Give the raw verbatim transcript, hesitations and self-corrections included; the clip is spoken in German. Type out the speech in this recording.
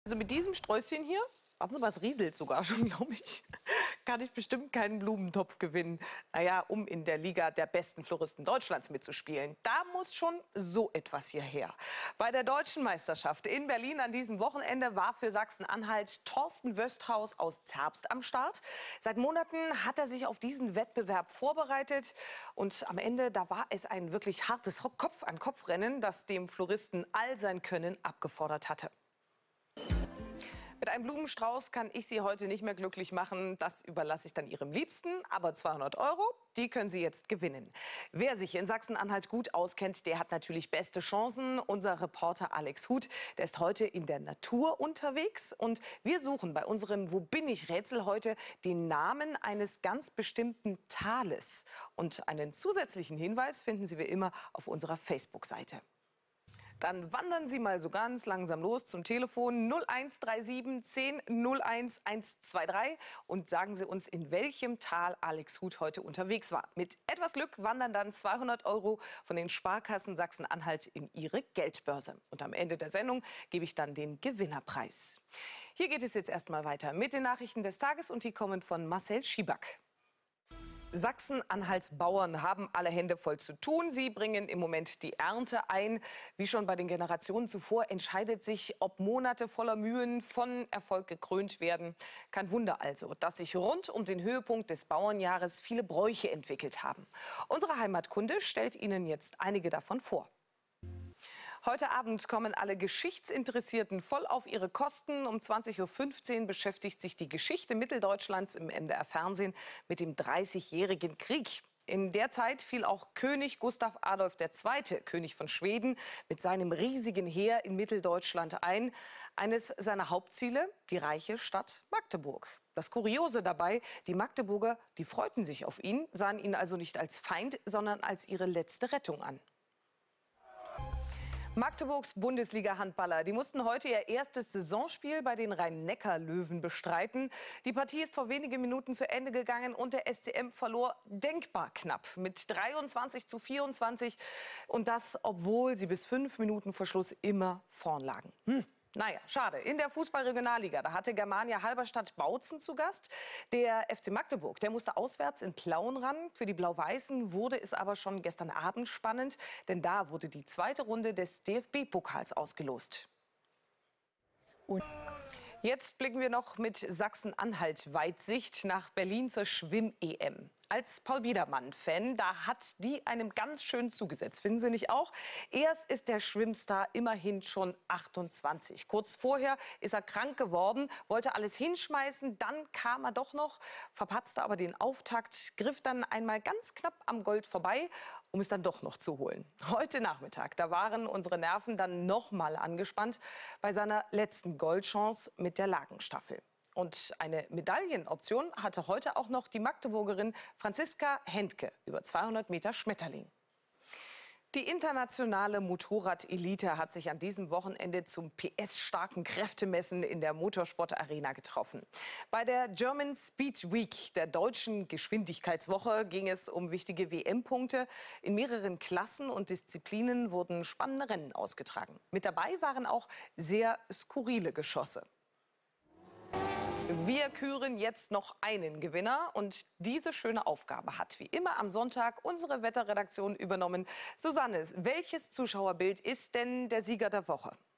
Also mit diesem Sträußchen hier, warten Sie mal, es rieselt sogar schon, glaube ich, kann ich bestimmt keinen Blumentopf gewinnen. Naja, um in der Liga der besten Floristen Deutschlands mitzuspielen. Da muss schon so etwas hierher. Bei der Deutschen Meisterschaft in Berlin an diesem Wochenende war für Sachsen-Anhalt Thorsten Wösthaus aus Zerbst am Start. Seit Monaten hat er sich auf diesen Wettbewerb vorbereitet. Und am Ende, da war es ein wirklich hartes Kopf-an-Kopf-Rennen, das dem Floristen all sein Können abgefordert hatte. Mit einem Blumenstrauß kann ich Sie heute nicht mehr glücklich machen. Das überlasse ich dann Ihrem Liebsten. Aber zweihundert Euro, die können Sie jetzt gewinnen. Wer sich in Sachsen-Anhalt gut auskennt, der hat natürlich beste Chancen. Unser Reporter Alex Huth, der ist heute in der Natur unterwegs. Und wir suchen bei unserem Wo bin ich Rätsel heute den Namen eines ganz bestimmten Tales. Und einen zusätzlichen Hinweis finden Sie wie immer auf unserer Facebook-Seite. Dann wandern Sie mal so ganz langsam los zum Telefon null eins drei sieben zehn null eins eins zwei drei und sagen Sie uns, in welchem Tal Alex Huth heute unterwegs war. Mit etwas Glück wandern dann zweihundert Euro von den Sparkassen Sachsen-Anhalt in Ihre Geldbörse. Und am Ende der Sendung gebe ich dann den Gewinnerpreis. Hier geht es jetzt erstmal weiter mit den Nachrichten des Tages und die kommen von Marcel Schiback. Sachsen-Anhalts Bauern haben alle Hände voll zu tun. Sie bringen im Moment die Ernte ein. Wie schon bei den Generationen zuvor entscheidet sich, ob Monate voller Mühen von Erfolg gekrönt werden. Kein Wunder also, dass sich rund um den Höhepunkt des Bauernjahres viele Bräuche entwickelt haben. Unsere Heimatkunde stellt Ihnen jetzt einige davon vor. Heute Abend kommen alle Geschichtsinteressierten voll auf ihre Kosten. Um zwanzig Uhr fünfzehn beschäftigt sich die Geschichte Mitteldeutschlands im M D R-Fernsehen mit dem Dreißigjährigen Krieg. In der Zeit fiel auch König Gustav Adolf der Zweite., König von Schweden, mit seinem riesigen Heer in Mitteldeutschland ein. Eines seiner Hauptziele, die reiche Stadt Magdeburg. Das Kuriose dabei, die Magdeburger, die freuten sich auf ihn, sahen ihn also nicht als Feind, sondern als ihre letzte Rettung an. Magdeburgs Bundesliga-Handballer, die mussten heute ihr erstes Saisonspiel bei den Rhein-Neckar-Löwen bestreiten. Die Partie ist vor wenigen Minuten zu Ende gegangen und der S C M verlor denkbar knapp mit dreiundzwanzig zu vierundzwanzig. Und das, obwohl sie bis fünf Minuten vor Schluss immer vorn lagen. Hm. Naja, schade. In der Fußball-Regionalliga, da hatte Germania Halberstadt Bautzen zu Gast. Der F C Magdeburg, der musste auswärts in Plauen ran. Für die Blau-Weißen wurde es aber schon gestern Abend spannend, denn da wurde die zweite Runde des D F B-Pokals ausgelost. Und jetzt blicken wir noch mit Sachsen-Anhalt-Weitsicht nach Berlin zur Schwimm-E M. Als Paul Biedermann-Fan, da hat die einem ganz schön zugesetzt. Finden Sie nicht auch? Erst ist der Schwimmstar immerhin schon achtundzwanzig. Kurz vorher ist er krank geworden, wollte alles hinschmeißen. Dann kam er doch noch, verpatzte aber den Auftakt, griff dann einmal ganz knapp am Gold vorbei, um es dann doch noch zu holen. Heute Nachmittag, da waren unsere Nerven dann noch mal angespannt bei seiner letzten Goldchance mit der Lagenstaffel. Und eine Medaillenoption hatte heute auch noch die Magdeburgerin Franziska Hentke über zweihundert Meter Schmetterling. Die internationale Motorrad-Elite hat sich an diesem Wochenende zum P S-starken Kräftemessen in der Motorsport-Arena getroffen. Bei der German Speed Week, der deutschen Geschwindigkeitswoche, ging es um wichtige W M-Punkte. In mehreren Klassen und Disziplinen wurden spannende Rennen ausgetragen. Mit dabei waren auch sehr skurrile Geschosse. Wir küren jetzt noch einen Gewinner und diese schöne Aufgabe hat wie immer am Sonntag unsere Wetterredaktion übernommen. Susanne, welches Zuschauerbild ist denn der Sieger der Woche?